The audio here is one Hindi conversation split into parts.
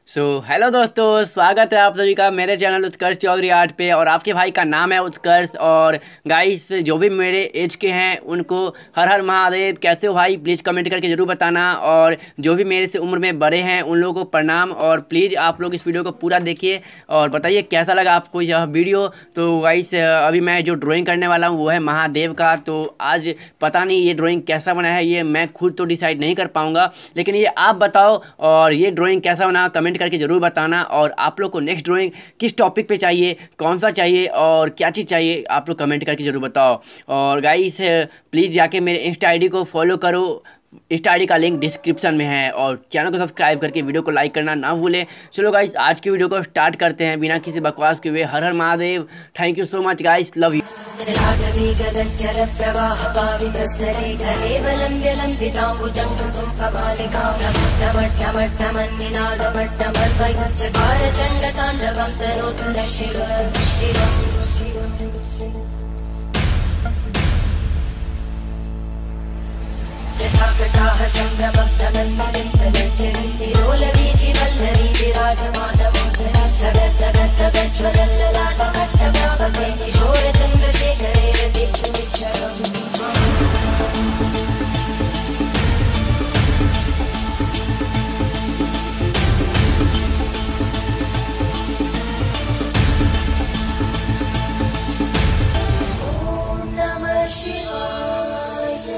हेलो दोस्तों, स्वागत है आप सभी का मेरे चैनल उत्कर्ष चौधरी आर्ट पे। और आपके भाई का नाम है उत्कर्ष। और गाइस, जो भी मेरे एज के हैं उनको हर हर महादेव। कैसे हो भाई? प्लीज़ कमेंट करके ज़रूर बताना। और जो भी मेरे से उम्र में बड़े हैं उन लोगों को प्रणाम। और प्लीज़ आप लोग इस वीडियो को पूरा देखिए और बताइए कैसा लगा आपको यह वीडियो। तो गाइस, अभी मैं जो ड्राइंग करने वाला हूँ वो है महादेव का। तो आज पता नहीं ये ड्राइंग कैसा बना है, ये मैं खुद तो डिसाइड नहीं कर पाऊँगा, लेकिन ये आप बताओ। और ये ड्राइंग कैसा बना कमेंट करके ज़रूर बताना। और आप लोग को नेक्स्ट ड्राइंग किस टॉपिक पे चाहिए, कौन सा चाहिए और क्या चीज़ चाहिए, आप लोग कमेंट करके ज़रूर बताओ। और गाइस, प्लीज़ जाके मेरे इंस्टा आईडी को फॉलो करो। इंस्टा आईडी का लिंक डिस्क्रिप्शन में है। और चैनल को सब्सक्राइब करके वीडियो को लाइक करना ना भूलें। चलो गाइस, आज की वीडियो को स्टार्ट करते हैं बिना किसी बकवास के हुए। हर हर Mahadev. Thank you so much guys, love you. जटाकटाः सम्भ्रमब्धमन्मलिन्दलज्जरीतिरोलवीचि वल्लरी विराजमानमोहनगद्गद्गद्गज्ज्वलल्ललाटकट्टप्रापके किशोरचन्द्रशेखरे रतिक्षुमिच्छरम् ॐ नमः शिवाय।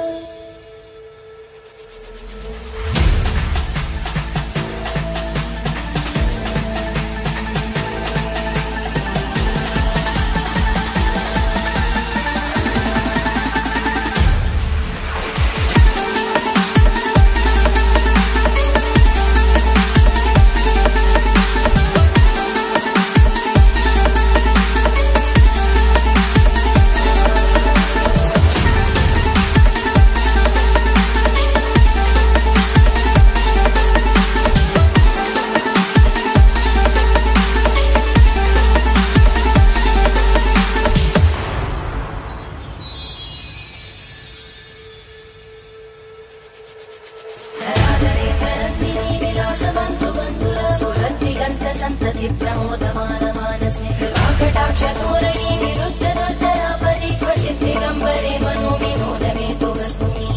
संतति प्रमोदमानमानसे कृपाकटाक्षतोरणी निरुद्धदुर्धरापरि क्वचित् दिगम्बरे मनो विनोदमे तु वस्तुनि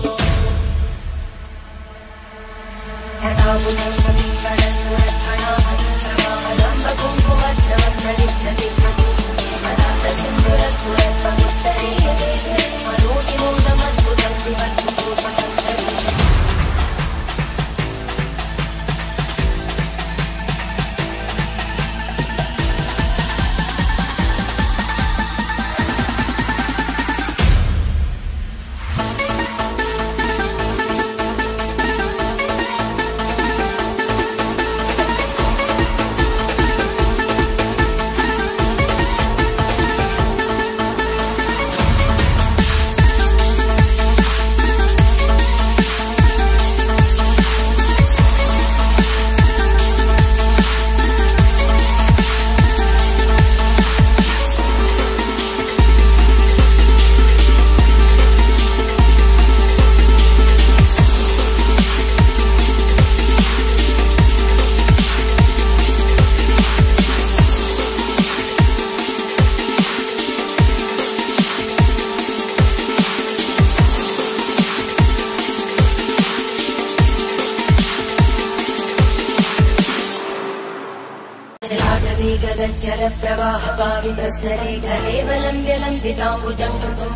गगज्जल प्रवाह पावितस्तरे कलेवलम्ब्य लम्बिताम्बुजं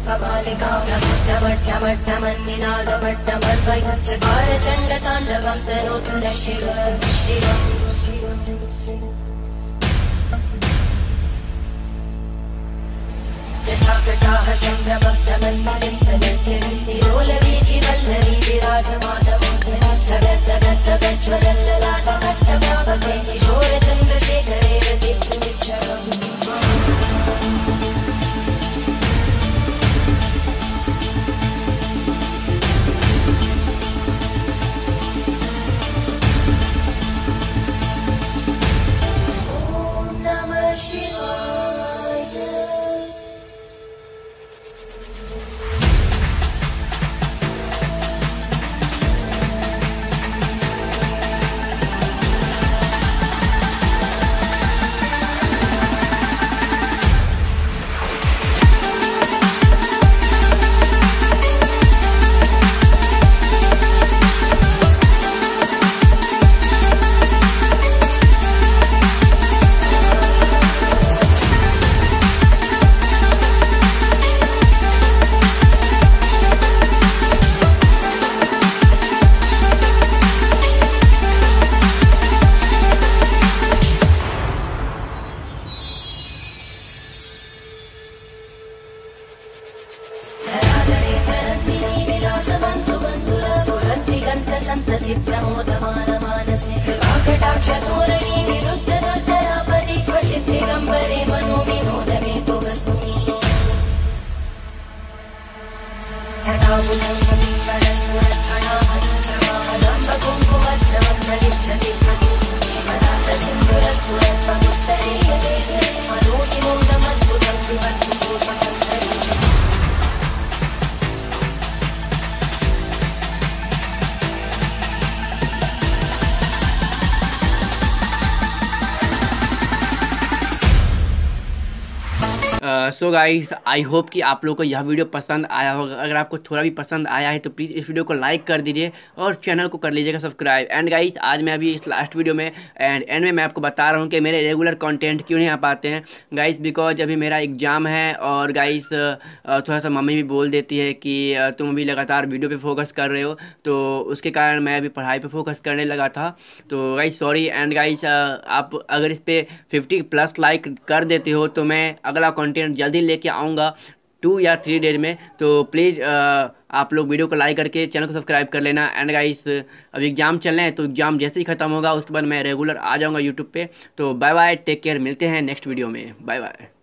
कपालिकामट्टमट्टमट्टमन्निनादमट्टमर्वयच्चकार चण्डताण्डवं तनोतु नः शिव शिव। जटाकटाः सम्भ्रमब्धमन्मलिन्दलज्जरीतिरोलवीचि वल्लरी विराजमानमोहनगद्गद्गज्ज्वलल्ललाटकट्टप्रापके किशोरचन्द्रशेखरे रतिक्षुमिच्छरम् ॐ नमः शिवाय। जटाक्षतोरणी विरुद्ध दुर्धरापदि क्वचित् दिगम्बरे मनो विनोदमे तु वस्तुनि सो गाइस, आई होप कि आप लोगों को यह वीडियो पसंद आया होगा। अगर आपको थोड़ा भी पसंद आया है तो प्लीज़ इस वीडियो को लाइक कर दीजिए और चैनल को कर लीजिएगा सब्सक्राइब। एंड गाइस, आज मैं अभी इस लास्ट वीडियो में एंड में मैं आपको बता रहा हूँ कि मेरे रेगुलर कंटेंट क्यों नहीं आ पाते हैं गाइस, बिकॉज अभी मेरा एग्ज़ाम है। और गाइस थोड़ा सा मम्मी भी बोल देती है कि तुम अभी लगातार वीडियो पे फोकस कर रहे हो, तो उसके कारण मैं अभी पढ़ाई पे फोकस करने लगा था। तो गाइस सॉरी। एंड गाइस, आप अगर इस पर 50+ लाइक कर देते हो तो मैं अगला कंटेंट जल्दी लेके आऊँगा 2 या 3 डेज में। तो प्लीज़ आप लोग वीडियो को लाइक करके चैनल को सब्सक्राइब कर लेना। एंड गाइस, अभी एग्ज़ाम चल रहे हैं तो एग्ज़ाम जैसे ही ख़त्म होगा उसके बाद मैं रेगुलर आ जाऊँगा यूट्यूब पे। तो बाय बाय, टेक केयर, मिलते हैं नेक्स्ट वीडियो में। Bye bye.